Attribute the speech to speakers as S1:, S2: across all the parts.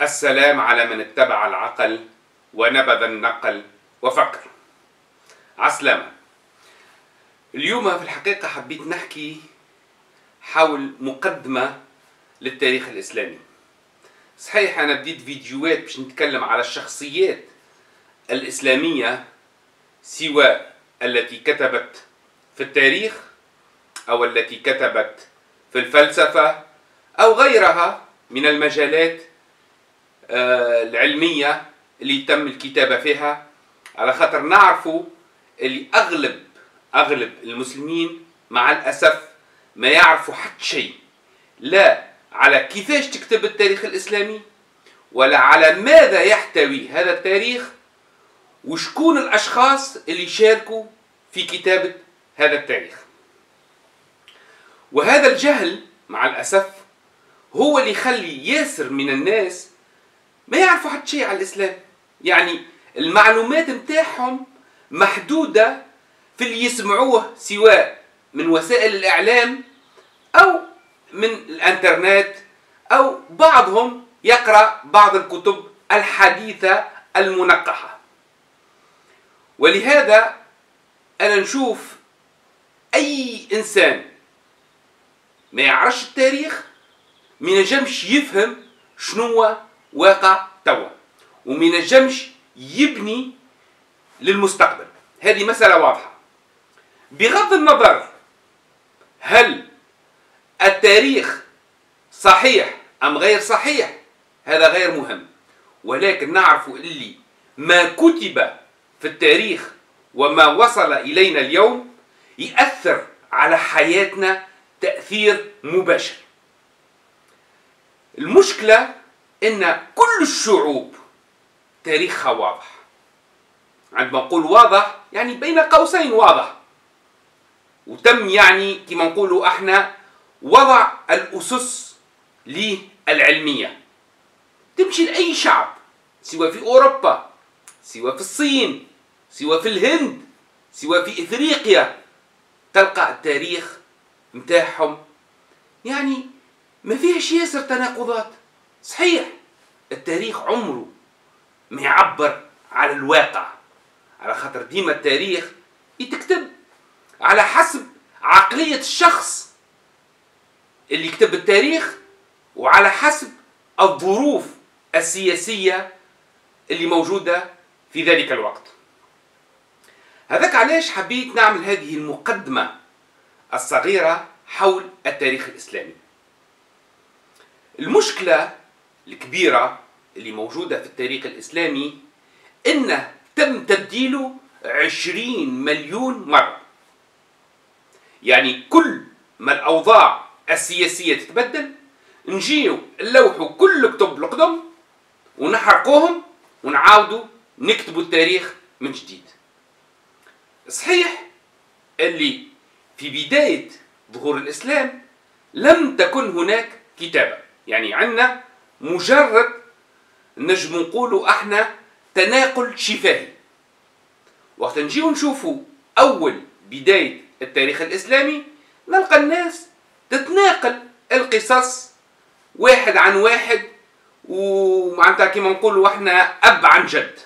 S1: السلام على من اتبع العقل ونبذ النقل وفكر. عسلامة. اليوم في الحقيقة حبيت نحكي حول مقدمة للتاريخ الإسلامي. صحيح أنا بديت فيديوهات باش نتكلم على الشخصيات الإسلامية سواء التي كتبت في التاريخ أو التي كتبت في الفلسفة أو غيرها من المجالات العلمية اللي تم الكتابة فيها، على خاطر نعرفوا اللي أغلب المسلمين مع الأسف ما يعرفوا حتى شيء، لا على كيفاش تكتب التاريخ الإسلامي ولا على ماذا يحتوي هذا التاريخ وشكون الأشخاص اللي شاركوا في كتابة هذا التاريخ. وهذا الجهل مع الأسف هو اللي يخلي ياسر من الناس ما يعرفوا حتى شيء على الإسلام. يعني المعلومات متاعهم محدودة في اللي يسمعوه سواء من وسائل الإعلام أو من الانترنت، أو بعضهم يقرأ بعض الكتب الحديثة المنقحة. ولهذا أنا نشوف أي إنسان ما يعرفش التاريخ ما ينجمش يفهم شنو واقع توا، وما ينجمش يبني للمستقبل. هذه مسألة واضحة. بغض النظر هل التاريخ صحيح أم غير صحيح هذا غير مهم، ولكن نعرف اللي ما كتب في التاريخ وما وصل إلينا اليوم يأثر على حياتنا تأثير مباشر. المشكلة إن كل الشعوب تاريخها واضح. عندما نقول واضح يعني بين قوسين واضح، وتم يعني كما نقولوا احنا وضع الأسس للعلمية. تمشي لأي شعب سواء في أوروبا، سواء في الصين، سواء في الهند، سواء في إفريقيا، تلقى التاريخ متاعهم يعني ما فيهش ياسر تناقضات. صحيح التاريخ عمره ما يعبر على الواقع، على خاطر ديما التاريخ يتكتب على حسب عقلية الشخص اللي يكتب التاريخ وعلى حسب الظروف السياسية اللي موجودة في ذلك الوقت. هذاك علاش حبيت نعمل هذه المقدمة الصغيرة حول التاريخ الإسلامي. المشكلة الكبيرة اللي موجودة في التاريخ الإسلامي إنه تم تبديله 20 مليون مرة. يعني كل ما الأوضاع السياسية تتبدل نجيو نلوحوا كل كتب القدم ونحرقوهم ونعاودوا نكتبوا التاريخ من جديد. صحيح اللي في بداية ظهور الإسلام لم تكن هناك كتابة، يعني عندنا مجرد نجم نقولوا احنا تناقل شفاهي. وقت نجيو نشوفوا أول بداية التاريخ الإسلامي نلقى الناس تتناقل القصص واحد عن واحد، ومعناتها كما نقولوا احنا أب عن جد.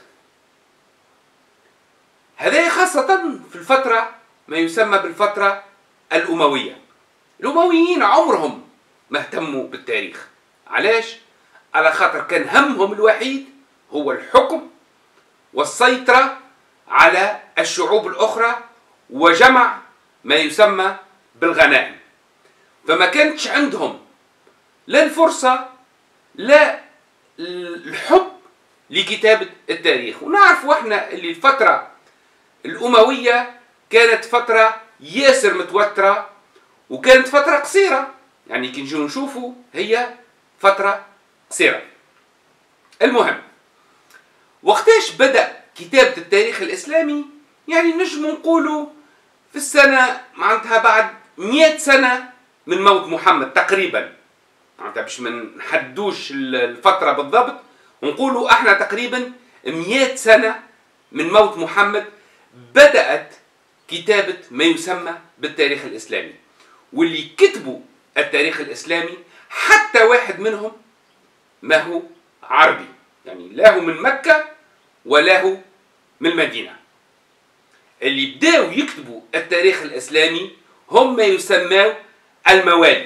S1: هذا خاصة في الفترة ما يسمى بالفترة الأموية. الأمويين عمرهم ما اهتموا بالتاريخ. علاش؟ على خاطر كان همهم الوحيد هو الحكم والسيطرة على الشعوب الأخرى وجمع ما يسمى بالغنائم. فما كانتش عندهم لا الفرصة لا الحب لكتابة التاريخ. ونعرف احنا اللي الفترة الأموية كانت فترة ياسر متوترة وكانت فترة قصيرة، يعني كي نجيو نشوفوا هي فترة قصيرة. المهم وقتاش بدأ كتابة التاريخ الإسلامي؟ يعني نجم نقولوا في السنة معناتها بعد 100 سنة من موت محمد تقريبا، معناتها باش ما نحدوش الفترة بالضبط ونقولوا احنا تقريبا 100 سنة من موت محمد بدأت كتابة ما يسمى بالتاريخ الإسلامي. واللي كتبوا التاريخ الإسلامي حتى واحد منهم ما هو عربي، يعني لا هو من مكة ولا هو من المدينة. اللي بداوا يكتبوا التاريخ الإسلامي هم ما يسموا الموالي،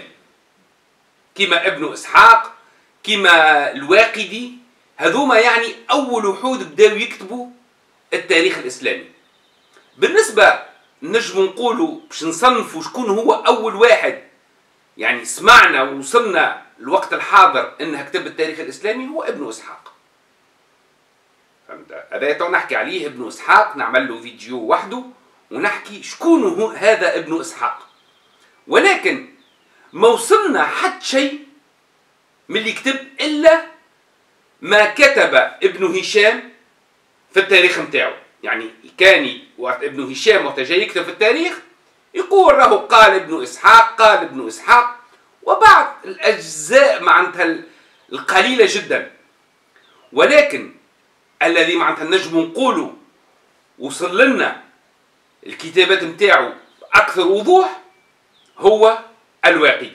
S1: كما ابن إسحاق، كما الواقدي. هذوما يعني أول وحود بداوا يكتبوا التاريخ الإسلامي. بالنسبة نجم نقولوا باش نصنفوا شكون هو أول واحد يعني سمعنا ووصلنا الوقت الحاضر انها كتب التاريخ الإسلامي، هو ابن إسحاق. فهمت؟ هذا تو نحكي عليه ابن إسحاق، نعمل له فيديو وحده ونحكي شكون هو هذا ابن إسحاق. ولكن ما وصلنا حد شيء من اللي كتب إلا ما كتب ابن هشام في التاريخ متاعه. يعني كان ابن هشام وقت جاي يكتب في التاريخ يقول له قال ابن إسحاق، قال ابن إسحاق، وبعض الأجزاء معناتها القليلة جدا. ولكن الذي معناتها نجم نقوله وصل لنا الكتابات متاعه أكثر وضوح هو الواقدي.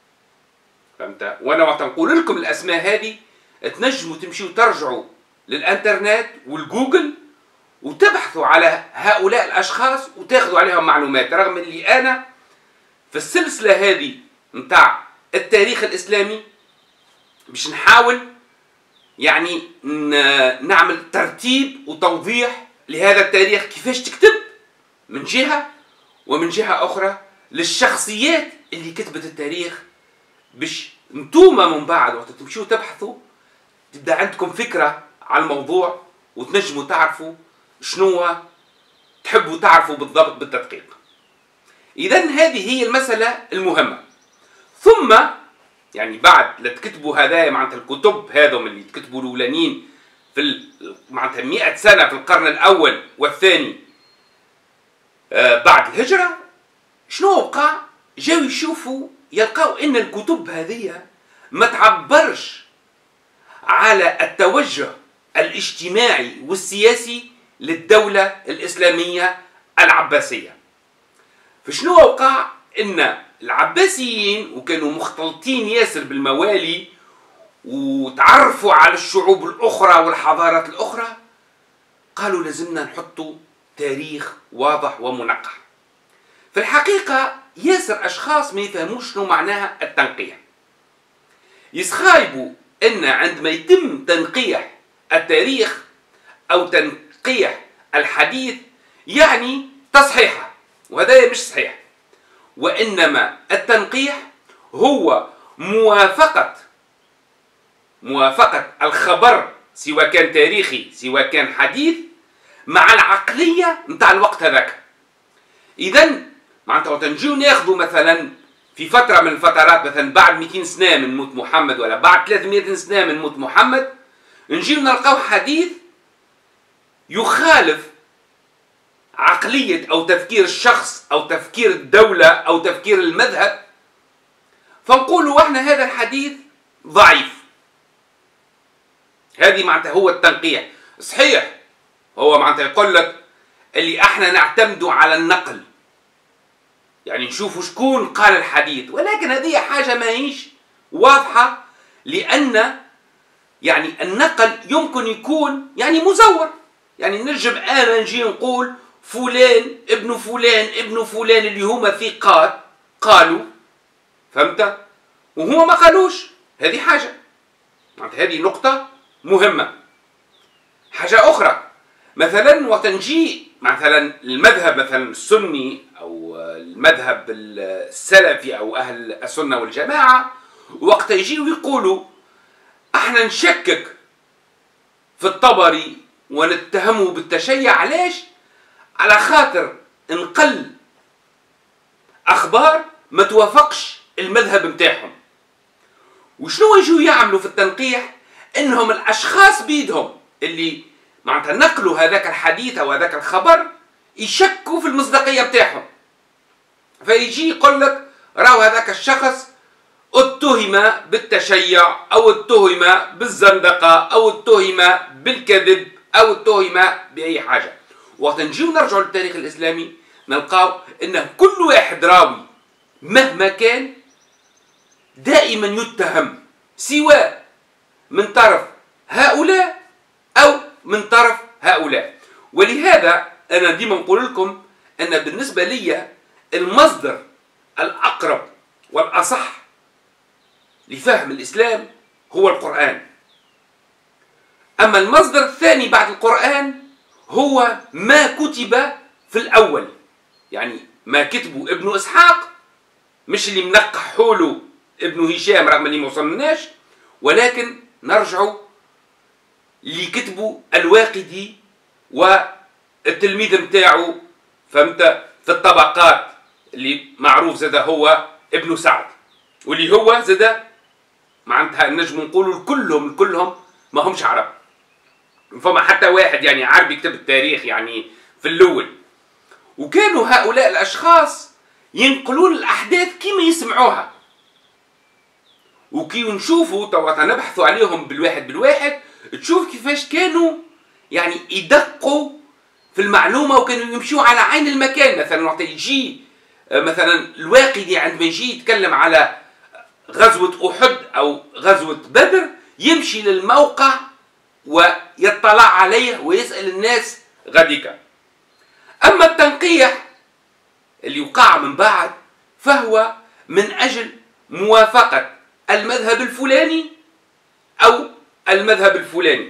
S1: فهمت؟ وانا وقت نقول لكم الاسماء هذه تنجموا تمشيوا ترجعوا للانترنت والجوجل وتبحثوا على هؤلاء الاشخاص وتاخذوا عليهم معلومات، رغم اللي انا في السلسله هذه نتاع التاريخ الاسلامي باش نحاول يعني نعمل ترتيب وتوضيح لهذا التاريخ كيفاش تكتب من جهه، ومن جهه اخرى للشخصيات اللي كتبت التاريخ، باش انتوما من بعد وقت تمشيوا تبحثوا تبدا عندكم فكره على الموضوع وتنجموا تعرفوا شنو تحبوا تعرفوا بالضبط بالتدقيق. اذا هذه هي المساله المهمه. ثم يعني بعد لا تكتبوا هذايا معناتها الكتب هذم اللي تكتبوا الاولانيين في معناتها 100 سنه في القرن الاول والثاني بعد الهجره، شنو وقع؟ جاو يشوفوا يلقاو ان الكتب هذه ما تعبرش على التوجه الاجتماعي والسياسي للدولة الإسلامية العباسية. فشنو وقع؟ ان العباسيين وكانوا مختلطين ياسر بالموالي وتعرفوا على الشعوب الأخرى والحضارات الأخرى، قالوا لازمنا نحطوا تاريخ واضح ومنقح. في الحقيقة ياسر أشخاص ما يفهموش شنو معناها التنقيح. يسخايبوا أن عندما يتم تنقيح التاريخ أو تنقيح الحديث يعني تصحيحه، وهذا مش صحيح. وإنما التنقيح هو موافقة الخبر سواء كان تاريخي سواء كان حديث مع العقلية نتاع الوقت هذاك. إذا معناتها وقت نجيو ناخذوا مثلا في فترة من الفترات مثلا بعد 200 سنة من موت محمد ولا بعد 300 سنة من موت محمد، نجيو نلقاو حديث يخالف عقلية أو تفكير الشخص أو تفكير الدولة أو تفكير المذهب، فنقولوا احنا هذا الحديث ضعيف. هذه معناتها هو التنقيح. صحيح هو معناتها يقول لك اللي احنا نعتمدوا على النقل، يعني نشوفوا شكون قال الحديث، ولكن هذه حاجة ما هيش واضحة، لأن يعني النقل يمكن يكون يعني مزور. يعني نجم أنا نجي نقول فلان ابن فلان ابن فلان اللي هما ثقات قالوا، فهمت؟ وهما ما قالوش. هذه حاجة معناتها هذه نقطة مهمة. حاجة أخرى مثلا وقت نجي مثلا المذهب مثلا السني أو المذهب السلفي أو أهل السنة والجماعة، وقت يجيوا يقولوا احنا نشكك في الطبري ونتهمه بالتشيع. علاش؟ على خاطر نقل أخبار ما توافقش المذهب متاعهم. وشنو يجوا يعملوا في التنقيح؟ انهم الاشخاص بيدهم اللي معناتها نقلوا هذاك الحديث او هذاك الخبر يشكوا في المصداقيه بتاعهم، فيجي يقول لك راهو هذاك الشخص اتهم بالتشيع او اتهم بالزندقه او اتهم بالكذب او اتهم باي حاجه. وقت نجيو نرجعوا للتاريخ الاسلامي نلقاو ان كل واحد راوي مهما كان دائما يتهم سواء من طرف هؤلاء أو من طرف هؤلاء. ولهذا أنا ديما نقول لكم أن بالنسبة لي المصدر الأقرب والأصح لفهم الإسلام هو القرآن. أما المصدر الثاني بعد القرآن هو ما كتب في الأول، يعني ما كتبه ابن إسحاق، مش اللي منقح حوله ابن هشام رغم اللي ما وصلناش، ولكن نرجعوا اللي كتبوا الواقدي والتلميذ متاعه، فهمت، في الطبقات اللي معروف زاد هو ابن سعد، واللي هو زاد معناتها نجم نقولوا كلهم ما همش عرب. فما حتى واحد يعني عربي يكتب التاريخ يعني في الأول. وكانوا هؤلاء الأشخاص ينقلون الأحداث كما يسمعوها، وكي نشوفوا توا نبحثوا عليهم بالواحد تشوف كيفاش كانوا يعني يدقوا في المعلومة، وكانوا يمشوا على عين المكان. مثلا وقت يجي مثلا الواقدي عندما يجي يتكلم على غزوة أحد أو غزوة بدر يمشي للموقع ويطلع عليه ويسأل الناس غديك. أما التنقيح اللي وقع من بعد فهو من أجل موافقة المذهب الفلاني أو المذهب الفلاني،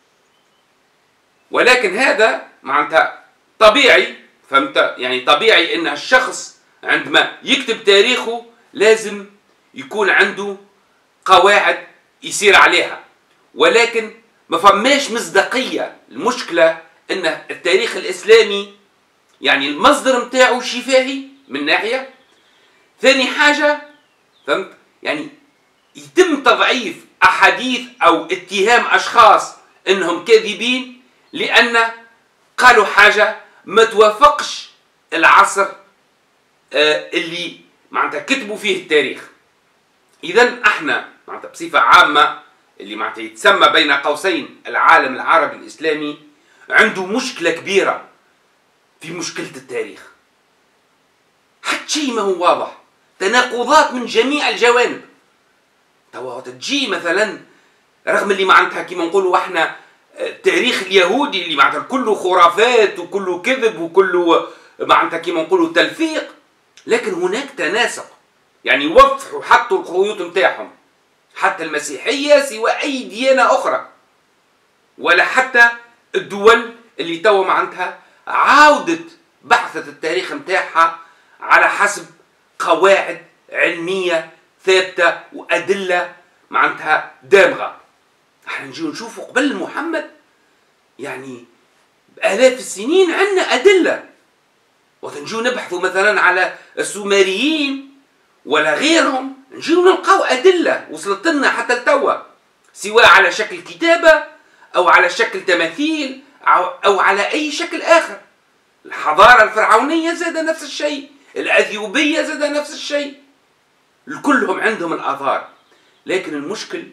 S1: ولكن هذا معناتها طبيعي، فهمت، يعني طبيعي أن الشخص عندما يكتب تاريخه لازم يكون عنده قواعد يسير عليها، ولكن ما فماش مصداقية. المشكلة أن التاريخ الإسلامي يعني المصدر متاعه شفاهي من ناحية، ثاني حاجة فهمت يعني يتم تضعيف أحاديث أو اتهام أشخاص أنهم كاذبين لأن قالوا حاجة ما توافقش العصر اللي معناتها كتبوا فيه التاريخ. إذن احنا معناتها بصفة عامة اللي معناتها يتسمى بين قوسين العالم العربي الإسلامي عنده مشكلة كبيرة في مشكلة التاريخ. حتى شيء ما هو واضح، تناقضات من جميع الجوانب. توا تجي مثلا رغم اللي معناتها كيما نقولوا احنا التاريخ اليهودي اللي معناتها كله خرافات وكله كذب وكله معناتها كيما نقولوا تلفيق، لكن هناك تناسق، يعني وضحوا حطوا الخيوط نتاعهم. حتى المسيحية سوى أي ديانة أخرى، ولا حتى الدول اللي توا معناتها عاودت بحثت التاريخ نتاعها على حسب قواعد علمية ثابتة وأدلة معناتها دامغة. احنا نجي نشوفوا قبل محمد يعني بآلاف السنين عندنا أدلة، وتنجيو نبحثوا مثلا على السومريين ولا غيرهم نجيو نلقاو أدلة وصلت لنا حتى لتوا، سواء على شكل كتابة أو على شكل تماثيل أو على أي شكل آخر. الحضارة الفرعونية زاد نفس الشيء، الأثيوبية زاد نفس الشيء، كلهم عندهم الآثار. لكن المشكل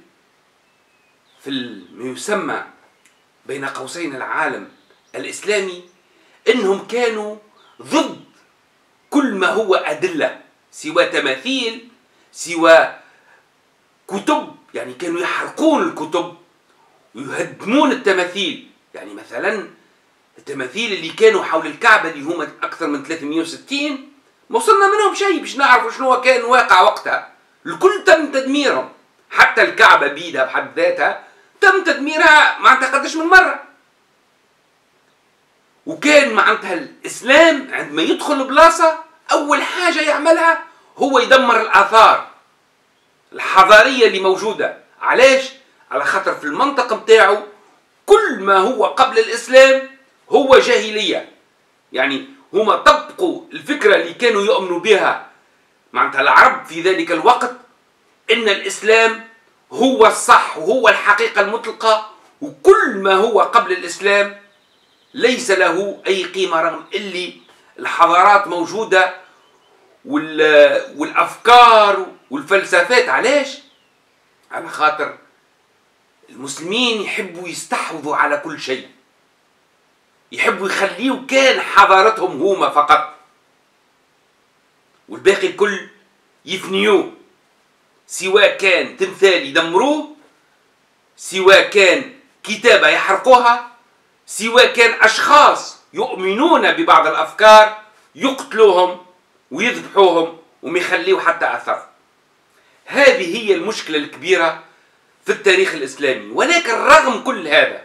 S1: في ما يسمى بين قوسين العالم الإسلامي إنهم كانوا ضد كل ما هو أدلة، سوى تماثيل سوى كتب، يعني كانوا يحرقون الكتب ويهدمون التماثيل. يعني مثلا التماثيل اللي كانوا حول الكعبة اللي هم أكثر من 360 ما وصلنا منهم شيء باش نعرفوا شنو كان واقع وقتها، الكل تم تدميرهم. حتى الكعبة بيدها بحد ذاتها تم تدميرها معناتها قداش من مرة. وكان معناتها الإسلام عندما يدخل بلاصة أول حاجة يعملها هو يدمر الآثار الحضارية اللي موجودة. علاش؟ على خاطر في المنطقة متاعه كل ما هو قبل الإسلام هو جاهلية. يعني هما طبقوا الفكرة اللي كانوا يؤمنوا بها معناتها العرب في ذلك الوقت، إن الإسلام هو الصح وهو الحقيقة المطلقة، وكل ما هو قبل الإسلام ليس له أي قيمة، رغم اللي الحضارات موجودة والأفكار والفلسفات. علاش؟ على خاطر المسلمين يحبوا يستحوذوا على كل شيء، يحبوا يخليوا كان حضارتهم هما فقط، والباقي الكل يفنيوه، سواء كان تمثال يدمروه، سواء كان كتابة يحرقوها، سواء كان أشخاص يؤمنون ببعض الأفكار يقتلوهم ويذبحوهم وما يخليوا حتى أثر. هذه هي المشكلة الكبيرة في التاريخ الإسلامي. ولكن رغم كل هذا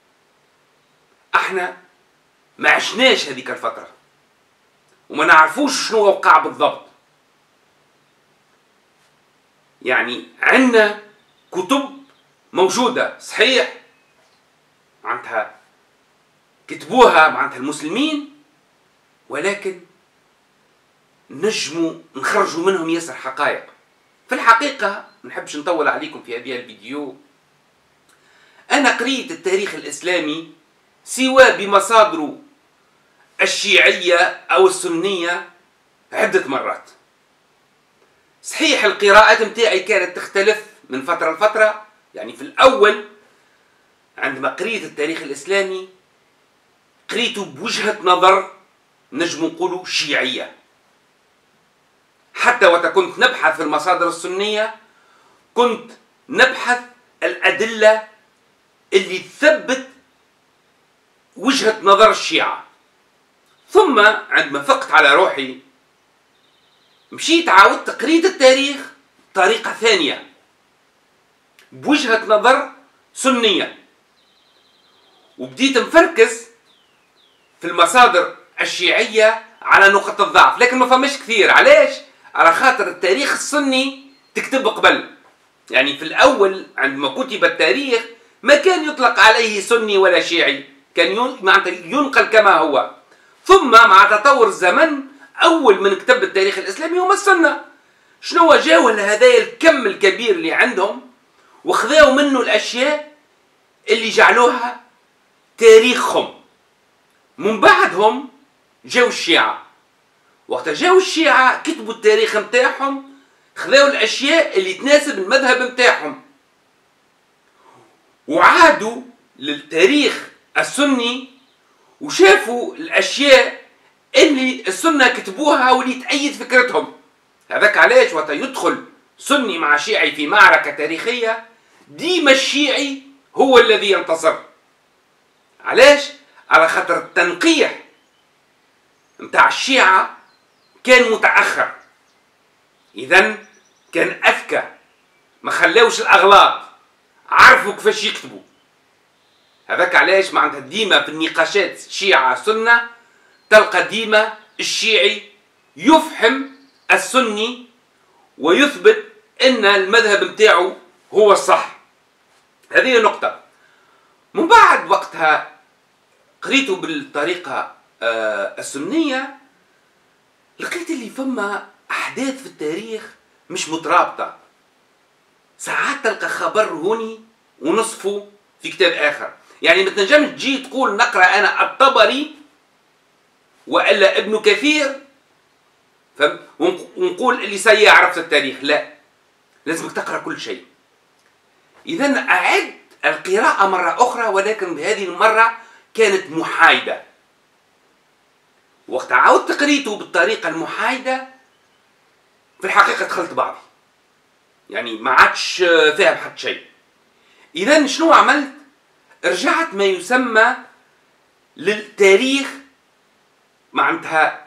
S1: احنا ما عشناش هذيك الفترة وما نعرفوش شنو وقع بالضبط. يعني عندنا كتب موجودة صحيح معناتها كتبوها معناتها المسلمين، ولكن نجموا نخرجوا منهم ياسر حقائق. في الحقيقة ما نحبش نطول عليكم في هذه الفيديو. أنا قريت التاريخ الإسلامي سواء بمصادره الشيعية أو السنية عدة مرات. صحيح القراءات متاعي كانت تختلف من فترة لفترة. يعني في الأول عندما قريت التاريخ الإسلامي قريته بوجهة نظر نجم نقولوا شيعية، حتى وقت كنت نبحث في المصادر السنية كنت نبحث الأدلة اللي تثبت وجهة نظر الشيعة. ثم عندما فقت على روحي مشيت عاودت قريت التاريخ بطريقة ثانية بوجهة نظر سنية، وبديت مفركز في المصادر الشيعية على نقط الضعف. لكن ما فماش كثير. علاش؟ على خاطر التاريخ السني تكتب قبل. يعني في الأول عندما كتب التاريخ ما كان يطلق عليه سني ولا شيعي، كان معناتها ينقل كما هو. ثم مع تطور الزمن أول من كتب التاريخ الإسلامي هم السنة. شنو جاوا لهذا الكم الكبير اللي عندهم وخذاوا منه الأشياء اللي جعلوها تاريخهم. من بعدهم جاوا الشيعة. وقت جاوا الشيعة كتبوا التاريخ متاعهم، خذاوا الأشياء اللي تناسب المذهب متاعهم، وعادوا للتاريخ السني وشافوا الأشياء اللي السنة كتبوها واللي تأيد فكرتهم. هذاك علاش وقت يدخل سني مع شيعي في معركة تاريخية ديما الشيعي هو الذي ينتصر. علاش؟ على خاطر التنقيح متاع الشيعة كان متأخر، إذن كان أذكى، ما خلاوش الأغلاط، عرفوا كيفاش يكتبوا. هذاك علاش معناتها ديما في النقاشات شيعة سنة تلقى ديما الشيعي يفهم السني ويثبت ان المذهب متاعه هو الصح. هذه نقطة. من بعد وقتها قريته بالطريقة السنية لقيت اللي فما أحداث في التاريخ مش مترابطة. ساعات تلقى خبر هوني ونصفه في كتاب آخر. يعني ما تنجمش تجي تقول نقرأ أنا الطبري وإلا ابن كثير ونقول اللي سيعرف التاريخ. لا، لازمك تقرأ كل شيء. إذن أعد القراءة مرة أخرى، ولكن بهذه المرة كانت محايدة. وقت عاودت قريته بالطريقة المحايدة في الحقيقة دخلت بعضي، يعني ما عادش فاهم حتى شيء. إذن شنو عملت؟ رجعت ما يسمى للتاريخ معناتها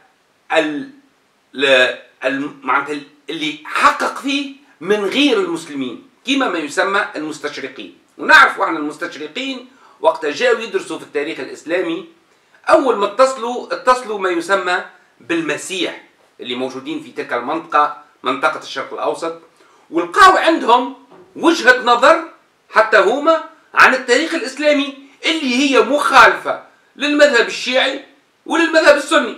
S1: معناتها اللي حقق فيه من غير المسلمين، كما ما يسمى المستشرقين. ونعرف عن المستشرقين وقت جاءوا يدرسوا في التاريخ الإسلامي أول ما اتصلوا ما يسمى بالمسيح اللي موجودين في تلك المنطقة، منطقة الشرق الأوسط، ولقاو عندهم وجهة نظر حتى هما عن التاريخ الإسلامي اللي هي مخالفة للمذهب الشيعي وللمذهب السني.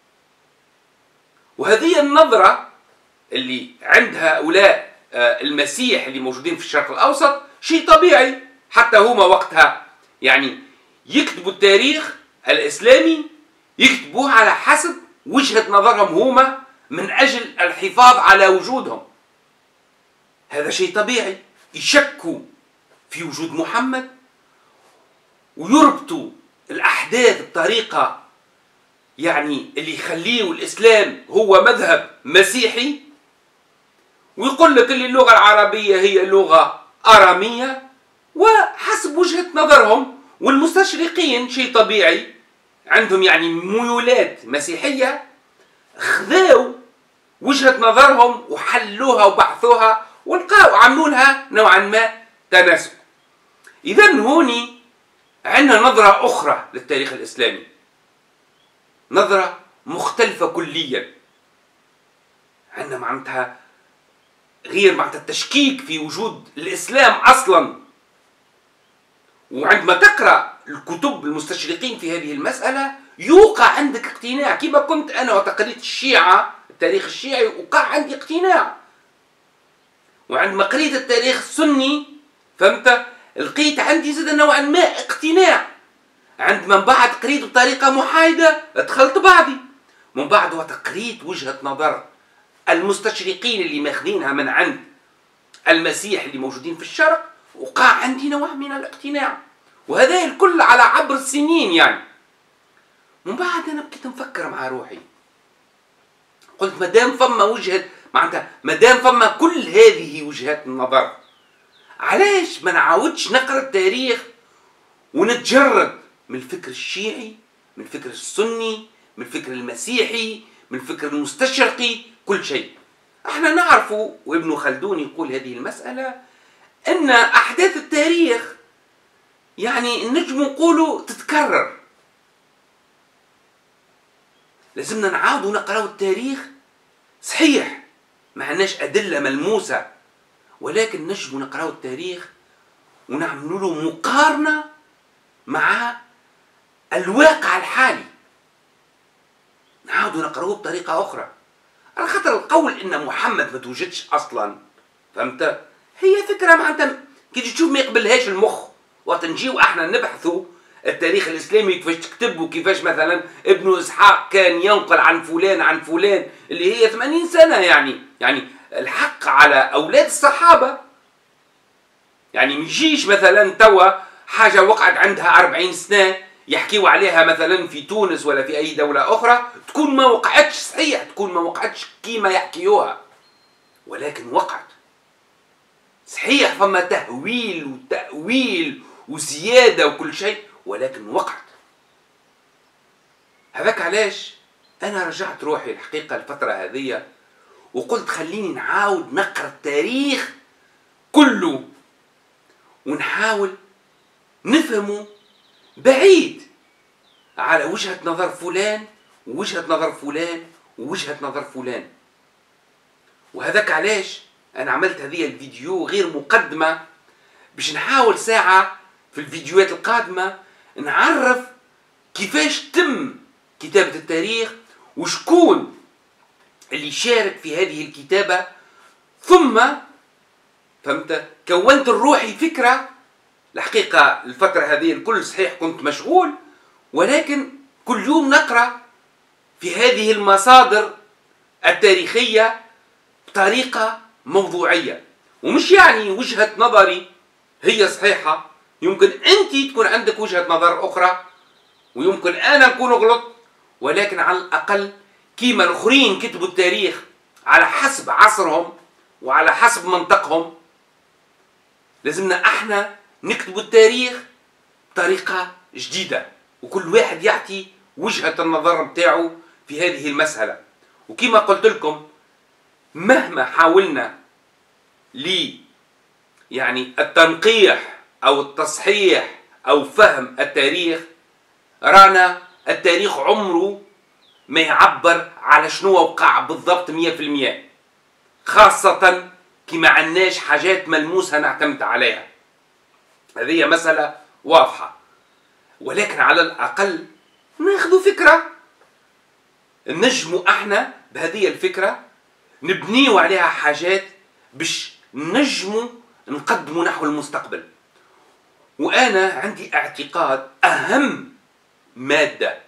S1: وهذه النظرة اللي عند هؤلاء المسيح اللي موجودين في الشرق الأوسط شيء طبيعي. حتى هما وقتها يعني يكتبوا التاريخ الإسلامي يكتبوه على حسب وجهة نظرهم هما من أجل الحفاظ على وجودهم. هذا شيء طبيعي. يشكوا في وجود محمد ويربطوا الأحداث بطريقة يعني اللي يخليه الإسلام هو مذهب مسيحي، ويقول لك اللي اللغة العربية هي لغة أرامية، وحسب وجهة نظرهم. والمستشرقين شيء طبيعي عندهم يعني ميولات مسيحية، خذوا وجهة نظرهم وحلوها وبحثوها ولقاوا عملوا لها نوعا ما تناسب. إذا هوني عندنا نظرة أخرى للتاريخ الإسلامي، نظرة مختلفة كليا. عندنا معناتها غير معناتها التشكيك في وجود الإسلام أصلا. وعندما تقرأ الكتب المستشرقين في هذه المسألة يوقع عندك اقتناع، كما كنت أنا وتقريت الشيعة التاريخ الشيعي وقع عندي اقتناع. وعندما قريت التاريخ السني فهمت لقيت عندي زاد نوعا ما اقتناع. عندما من بعد قريت بطريقة محايدة دخلت بعضي. من بعد وتقريت وجهة نظر المستشرقين اللي ماخذينها من عند المسيح اللي موجودين في الشرق، وقع عندي نوع من الاقتناع. وهذا الكل على عبر السنين يعني. من بعد أنا بقيت نفكر مع روحي، قلت مادام فما وجهة معناتها مادام فما كل هذه وجهات النظر، علاش ما نعاودش نقرا التاريخ ونتجرد من الفكر الشيعي، من الفكر السني، من الفكر المسيحي، من الفكر المستشرقي، كل شيء. احنا نعرفوا وابن خلدون يقول هذه المسألة ان احداث التاريخ يعني نجم نقولوا تتكرر. لازمنا نعاودوا نقراو التاريخ صحيح ما عندناش أدلة ملموسة، ولكن نجم نقراو التاريخ ونعملوا له مقارنة مع الواقع الحالي، نعاودوا نقراوه بطريقة أخرى. على خاطر القول إن محمد ما توجدش أصلا فهمت هي فكرة معناتها كي تشوف ما يقبلهاش المخ. وقت نجيو احنا نبحثوا التاريخ الإسلامي كيفاش تكتب وكيفاش مثلا ابن إسحاق كان ينقل عن فلان عن فلان اللي هي 80 سنة يعني الحق على أولاد الصحابة. يعني ميجيش مثلا توا حاجة وقعت عندها 40 سنة يحكيوا عليها مثلا في تونس ولا في أي دولة أخرى تكون ما وقعتش صحيح، تكون ما وقعتش كيما يحكيوها، ولكن وقعت صحيح. فما تهويل وتأويل وزيادة وكل شيء، ولكن وقعت. هذاك علاش أنا رجعت روحي الحقيقة الفترة هذه وقلت خليني نعاود نقرأ التاريخ كله ونحاول نفهمه بعيد على وجهة نظر فلان ووجهة نظر فلان ووجهة نظر فلان. وهذاك علاش أنا عملت هذه الفيديو غير مقدمة باش نحاول ساعة في الفيديوهات القادمة نعرف كيفاش تم كتابة التاريخ وشكون اللي شارك في هذه الكتابة. ثم فهمت كونت الروحي فكرة. الحقيقة الفترة هذه الكل صحيح كنت مشغول، ولكن كل يوم نقرأ في هذه المصادر التاريخية بطريقة موضوعية. ومش يعني وجهة نظري هي صحيحة، يمكن أنت تكون عندك وجهة نظر أخرى ويمكن أنا نكون غلط، ولكن على الأقل كيما الآخرين كتبوا التاريخ على حسب عصرهم وعلى حسب منطقهم، لازمنا احنا نكتب التاريخ بطريقة جديدة وكل واحد يعطي وجهة النظر بتاعه في هذه المسألة. وكما قلت لكم مهما حاولنا يعني التنقيح أو التصحيح أو فهم التاريخ، رانا التاريخ عمره ما يعبر على شنو وقع بالضبط 100%، خاصة كي ما عندناش حاجات ملموسة نعتمد عليها. هذه مسألة واضحة، ولكن على الأقل ناخذ فكرة نجموا احنا بهذه الفكرة نبنيوا عليها حاجات باش نجموا نقدموا نحو المستقبل. وأنا عندي اعتقاد أهم مادة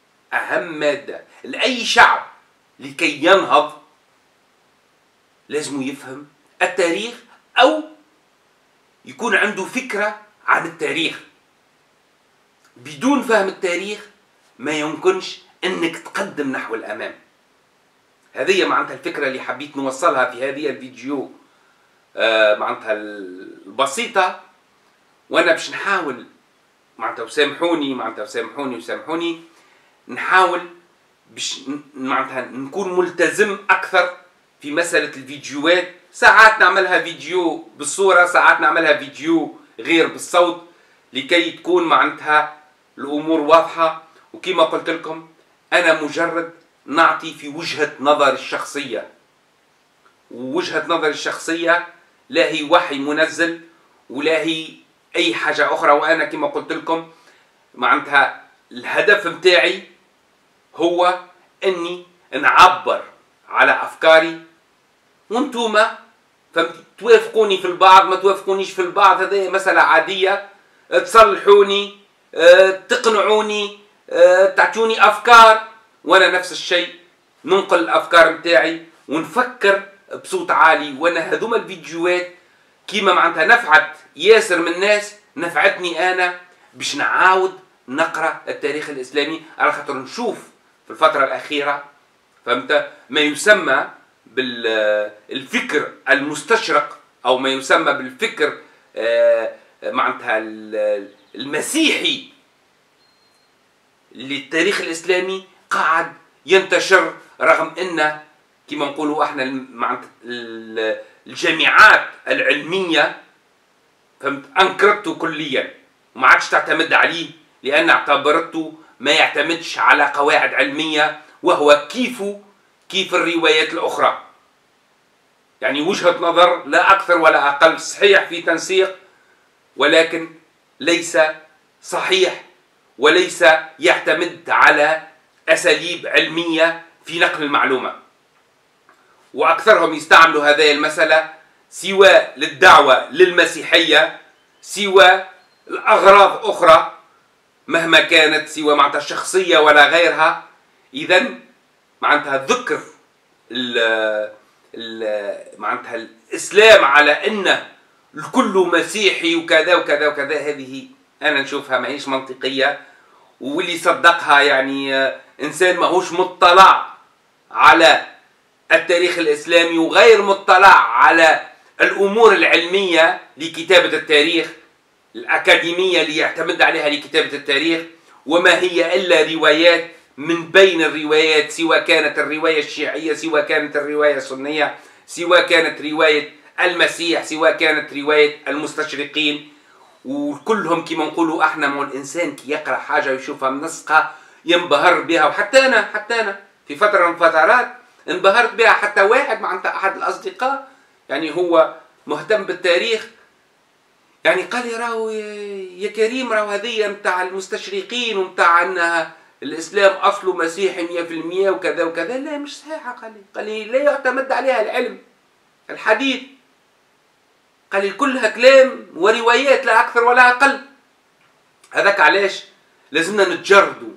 S1: لأي شعب لكي ينهض لازم يفهم التاريخ أو يكون عنده فكرة عن التاريخ. بدون فهم التاريخ ما يمكنش أنك تقدم نحو الأمام. هذه معناتها الفكرة اللي حبيت نوصلها في هذه الفيديو معناتها البسيطة. وانا باش نحاول معناتها وسامحوني نحاول باش معناتها نكون ملتزم اكثر في مساله الفيديوهات. ساعات نعملها فيديو بالصوره، ساعات نعملها فيديو غير بالصوت، لكي تكون معناتها الامور واضحه. وكما قلت لكم انا مجرد نعطي في وجهه نظري الشخصيه، ووجهه نظري الشخصيه لا هي وحي منزل ولا هي اي حاجه اخرى. وانا كما قلت لكم معناتها الهدف متاعي هو اني نعبر على افكاري، وانتوما فهمتي توافقوني في البعض ما توافقونيش في البعض، هذه مسألة عادية. تصلحوني، تقنعوني، تعطوني افكار، وانا نفس الشيء ننقل الافكار متاعي ونفكر بصوت عالي. وانا هذوما الفيديوهات كيما معناتها نفعت ياسر من الناس نفعتني انا باش نعاود نقرا التاريخ الاسلامي، على خاطر نشوف في الفترة الأخيرة فهمت ما يسمى بالفكر المستشرق أو ما يسمى بالفكر معناتها المسيحي للتاريخ الإسلامي قاعد ينتشر، رغم أن كما نقولوا احنا معناتها الجامعات العلمية فهمت أنكرته كليا وما عادش تعتمد عليه، لأن اعتبرته ما يعتمدش على قواعد علمية، وهو كيف الروايات الأخرى. يعني وجهة نظر لا أكثر ولا أقل، صحيح في تنسيق ولكن ليس صحيح وليس يعتمد على أساليب علمية في نقل المعلومة. وأكثرهم يستعملوا هذه المسألة سواء للدعوة للمسيحية سواء الأغراض أخرى مهما كانت، سواء معناتها شخصية ولا غيرها. إذا معناتها ذكر معناتها الإسلام على أنه الكل مسيحي وكذا وكذا وكذا، هذه أنا نشوفها ماهيش منطقية. واللي صدقها يعني إنسان ماهوش مطلع على التاريخ الإسلامي وغير مطلع على الأمور العلمية لكتابة التاريخ الأكاديمية اللي يعتمد عليها لكتابة التاريخ، وما هي إلا روايات من بين الروايات، سواء كانت الرواية الشيعية سواء كانت الرواية السنية سواء كانت رواية المسيح سواء كانت رواية المستشرقين، وكلهم كما نقولوا احنا مو الإنسان كي يقرأ حاجة ويشوفها منسقة ينبهر بها. وحتى أنا في فترة من الفترات انبهرت بها. حتى واحد معناتها أحد الأصدقاء يعني هو مهتم بالتاريخ يعني قال لي راهو يا كريم راهو هذه متاع المستشرقين ومتاع أن الإسلام أصله مسيحي 100% وكذا وكذا. لا مش صحيحة. قال لي لا يعتمد عليها العلم الحديث. قال لي كلها كلام وروايات لا أكثر ولا أقل. هذاك علاش لازمنا نتجردوا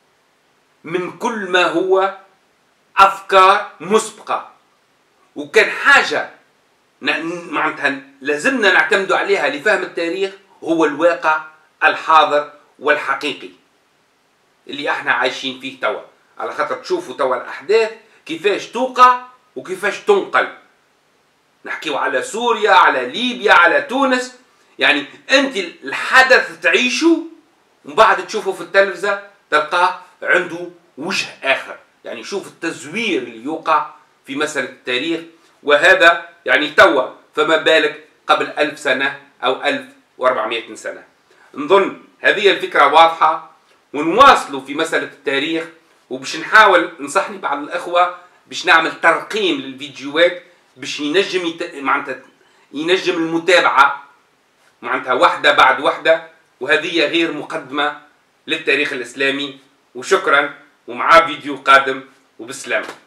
S1: من كل ما هو أفكار مسبقة، وكان حاجة معناتها لازمنا نعتمدوا عليها لفهم التاريخ هو الواقع الحاضر والحقيقي اللي احنا عايشين فيه توا، على خاطر تشوفوا توا الأحداث كيفاش توقع وكيفاش تنقل. نحكيو على سوريا، على ليبيا، على تونس. يعني انت الحدث تعيشه ومن بعد تشوفه في التلفزة تلقاه عنده وجه آخر. يعني شوف التزوير اللي يوقع في مسألة التاريخ، وهذا يعني توا فما بالك قبل 1000 سنة أو 1400 سنة. نظن هذه الفكرة واضحة، ونواصلوا في مسألة التاريخ. وباش نحاول نصحني بعض الأخوة باش نعمل ترقيم للفيديوهات باش معناتها ينجم المتابعة معناتها واحدة بعد واحدة، وهذه غير مقدمة للتاريخ الإسلامي. وشكرا، ومعاه فيديو قادم، وبالسلامة.